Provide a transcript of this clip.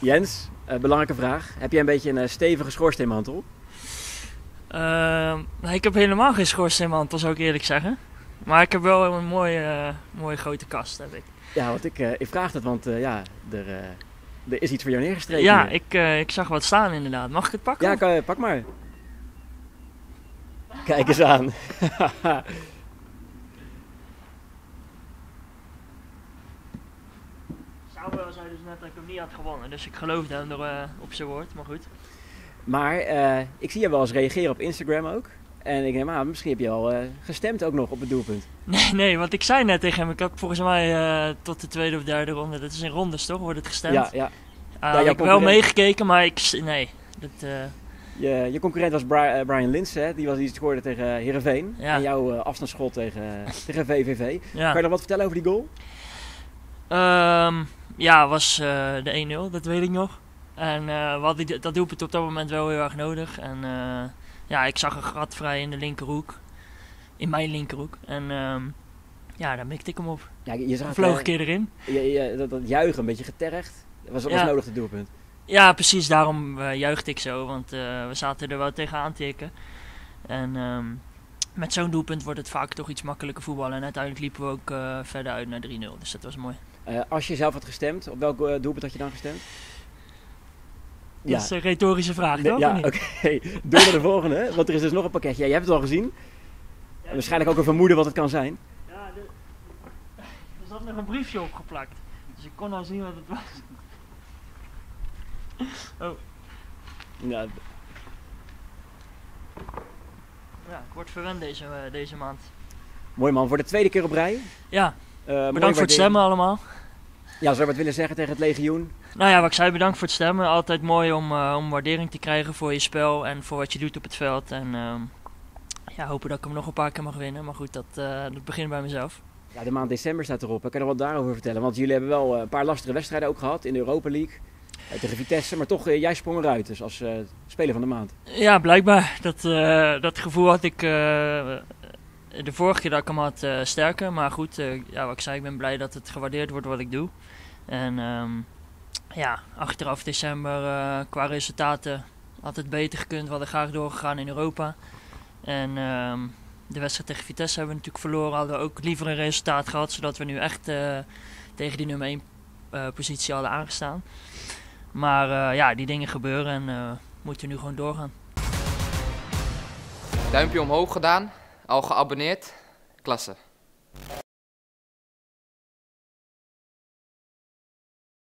Jens, belangrijke vraag. Heb jij een beetje een stevige schoorsteenmantel? Nee, ik heb helemaal geen schoorsteenmantel, zou ik eerlijk zeggen. Maar ik heb wel een mooie grote kast, heb ik. Ja, want ik vraag het, want er is iets voor jou neergestreken Ja, hier. ik zag wat staan inderdaad. Mag ik het pakken? Ja, pak maar. Kijk eens aan. Sauber zei dus net dat ik hem niet had gewonnen, dus ik geloofde hem op zijn woord, maar goed. Maar ik zie je wel eens reageren op Instagram ook. En ik denk, misschien heb je al gestemd ook nog op het doelpunt. Nee, want ik zei net tegen hem, ik heb volgens mij tot de tweede of derde ronde, dat is in rondes toch, wordt het gestemd? Ja. Ja, jouw ik heb wel concurrent- meegekeken, maar nee. Je concurrent was Brian Linse, hè? Die scoorde tegen Heerenveen. Ja. En jouw afstandsschot tegen VVV. Ja. Kan je nog wat vertellen over die goal? Ja, was de 1-0, dat weet ik nog. En we hadden dat doelpunt op dat moment wel heel erg nodig. En ja, ik zag een gat vrij in de linkerhoek. In mijn linkerhoek. En ja, daar mikte ik hem op. Ja, je zag Vloog een keer erin. dat juichen, een beetje getergd. Dat was Ja. nodig, het doelpunt. Ja, precies, daarom juichte ik zo. Want we zaten er wel tegenaan tikken. En met zo'n doelpunt wordt het vaak toch iets makkelijker voetballen. En uiteindelijk liepen we ook verder uit naar 3-0. Dus dat was mooi. Als je zelf had gestemd, op welk doelpunt had je dan gestemd? Dat is een retorische vraag, toch? Ja, Of niet? oké. Door naar de volgende, want er is dus nog een pakketje. Ja, jij hebt het al gezien. En waarschijnlijk ook een vermoeden wat het kan zijn. Ja, er zat nog een briefje opgeplakt. Dus ik kon al zien wat het was. Oh, Ja, ja, ik word verwend deze maand. mooi man, voor de tweede keer op rij. Ja, Mooie bedankt voor het waardering. stemmen allemaal. Ja, zou je wat willen zeggen tegen het legioen? Nou ja, wat ik zei, bedankt voor het stemmen. Altijd mooi om waardering te krijgen voor je spel en voor wat je doet op het veld. En ja, hopen dat ik hem nog een paar keer mag winnen. Maar goed, dat begint bij mezelf. Ja, de maand december staat erop. Ik kan er wat daarover vertellen. Want jullie hebben wel een paar lastige wedstrijden ook gehad in de Europa League. Tegen Vitesse, maar toch, jij sprong eruit dus als speler van de maand. Ja, blijkbaar. Dat gevoel had ik de vorige keer dat ik hem had sterker. Maar goed, ja, wat ik zei, ik ben blij dat het gewaardeerd wordt wat ik doe. En ja, achteraf december qua resultaten had het beter gekund. We hadden graag doorgegaan in Europa. En de wedstrijd tegen Vitesse hebben we natuurlijk verloren. Hadden we ook liever een resultaat gehad, zodat we nu echt tegen die nummer 1 positie hadden aangestaan. Maar ja, die dingen gebeuren en moeten nu gewoon doorgaan. Duimpje omhoog gedaan, al geabonneerd, klasse.